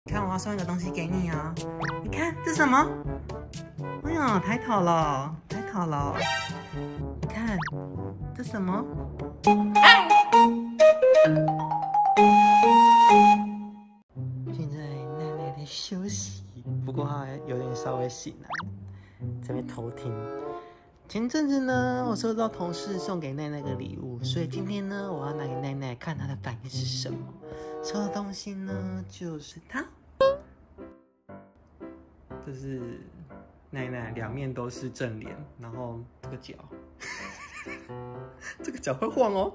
看，我要送一个东西给你啊！你看这是什么？哎呀，抬头了，抬头了！你看这什么？现在奈奈在休息，不过她有点稍微醒来，这边偷听。前阵子呢，我收到同事送给奈奈的礼物，所以今天呢，我要拿给奈奈看她的反应是什么。收的东西呢，就是它。这是奈奈两面都是正脸，然后这个脚，这个脚会晃哦，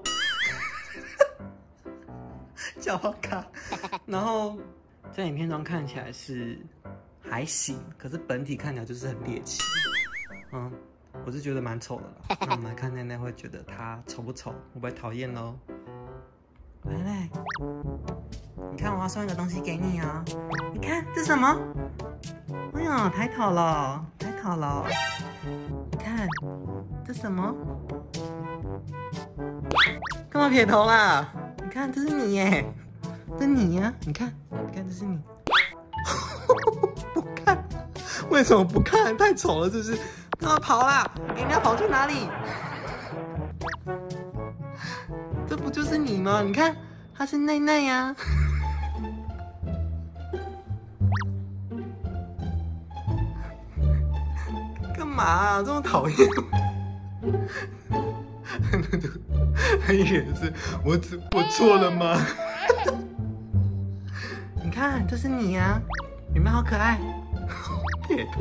脚好卡。然后在影片中看起来是还行，可是本体看起来就是很猎奇。我是觉得蛮丑的啦。那我们来看奈奈会觉得她丑不丑，会不会讨厌咯？奈奈，你看我要送一个东西给你啊！你看这是什么？哎呀，抬头了，抬头了！你看这是什么？干嘛撇头啦？你看这是你耶，这是你呀！你看，你看这是你。不看，为什么不看？太丑了，是不是？干嘛跑啦？你要跑去哪里？这不就是你吗？你看，她是奈奈呀。干嘛啊？这么讨厌？很远是，我错了吗？你看，这是你呀，有没有好可爱？撇头。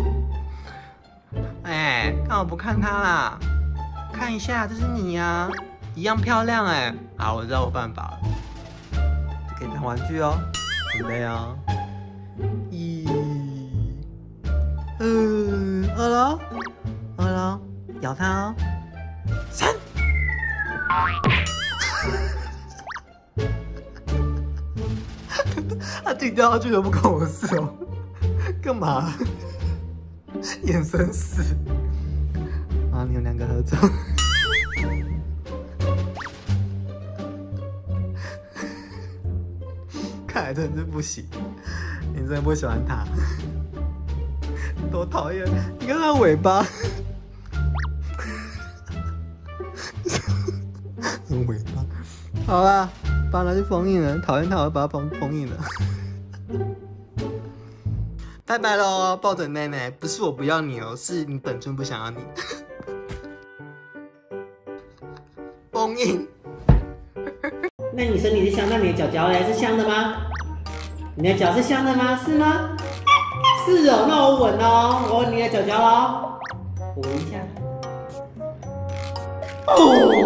哎，干嘛不看他啦？看一下，这是你呀，一样漂亮哎。好，我知道我办法了，给你当玩具哦，准备哦。1、2、2咯，咬它哦。3。他自己掉下去都不关我的事哦，干嘛？眼神死。啊，你们两个合照。看来真的是不行，你真的不喜欢他，多讨厌！你看他尾巴，尾巴。好啦，把它拿去封印了，讨厌他，我把它封印了。拜拜喽，抱枕奈奈，不是我不要你哦，是你本尊不想要你。封印。 那你身体是香，那你的脚脚嘞是香的吗？你的脚是香的吗？是吗？是哦，那我吻哦，我吻你的脚脚哦，吻一下。哦。